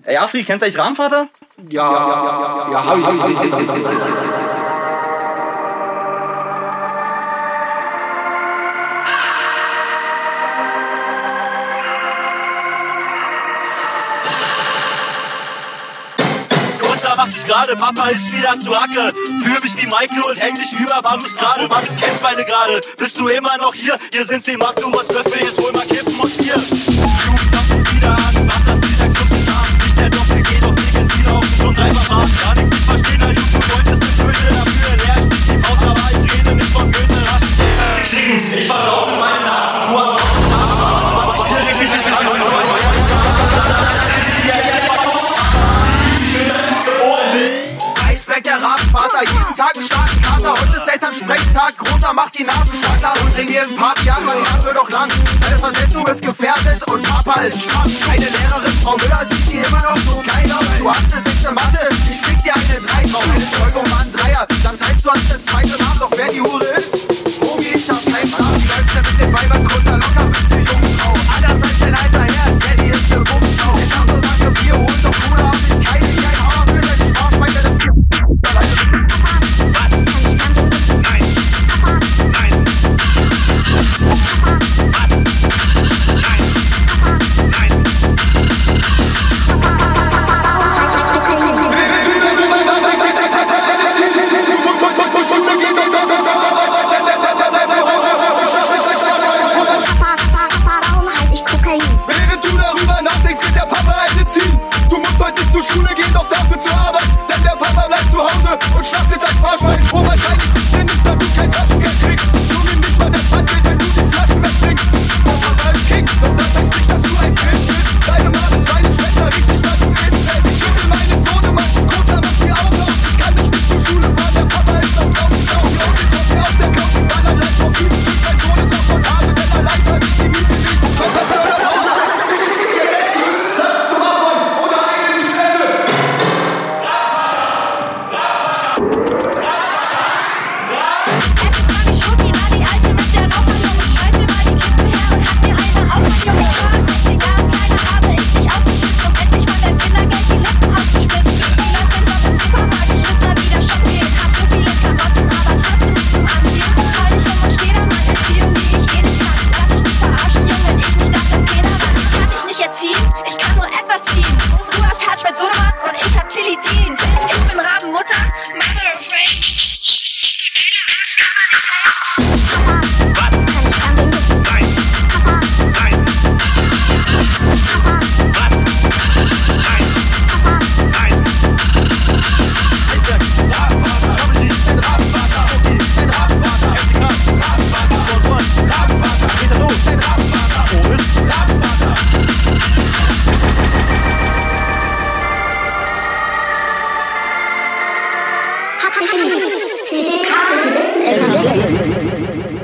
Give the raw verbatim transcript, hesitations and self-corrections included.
Ey, Afri, kennst du eigentlich Rahmenvater? Ja, ja, ja, ja, hab ich, hab ich, hab ich, hab ich. Macht dich gerade, Papa ist wieder zu Hacke. Fühl mich wie Michael und häng dich über Balustrade. Was, du kennst meine gerade, bist du immer noch hier? Hier sind sie, Mark, du was Köpfe, jetzt hol mal Kippen und Bier. Blut, das uns wieder an, was hat dieser Club getan? Nicht der Doppel geht, doch nicht ins Ziel laufen und einfach mal. Kann ich nicht verstehen, der Junge, du wolltest eine Töne dafür. Leer ich nicht die Faust, aber ich rede nicht von Goethe. Sie kriegen, ich verlaufe meine Nasen, du hast der Rahmenvater, jeden Tag einen starken Kater. Heute ist Elternsprechtag, großer macht die Nasenschwanger und bring ihr ein paar Jahre, mein Herz wird doch lang. Deine Versetzung ist gefährdet und Papa ist stramm. Eine Lehrerin, Frau Müller, sieht die immer noch so geil aus. Du hast eine sechste Mathe, ich fick dir eine drei drauf. Eine Zeugung war ein Dreier, das heißt du hast eine zweite Namen, doch wer die Hure ist? Obi, ich hab keinen Plan. Wie läufst du mit den Weibern kurzer locker, bist du Jungfrau? Andererseits dein alter Herr, Daddy ist ne Bumsau. Ich hab so lange Bier, hol doch Cola, hab ich keine, die ein Hammer für deine Sparschweine, das und schlachtet dein Sparschwein. Oh, wahrscheinlich ist denn nicht, dass du kein Taschengeld kriegst. Du nimm nicht mal das Pfandgeld, wenn du die Flaschen wegtrinkst. Papa war ein King, doch das heißt nicht, dass du ein Kind bist. Deine Mama ist meine Schwester, richtig, was es Kind fällt. Ich schüttel meinen Sohnemann, kurzer macht die Augen auf. Ich kann nicht bis zur Schule fahren, der Papa ist noch draußen. Ich auch die Augen von mir auf der Couch und dann allein vom Füßen. Mein Sohn ist auch von Habe, denn allein zahlt sich die Miete nicht. Kommt das an der Augen, das ist nicht der Beste. Lass zum Abräumen oder einen in die Fresse. T T K sind die besten Eltern der Welt.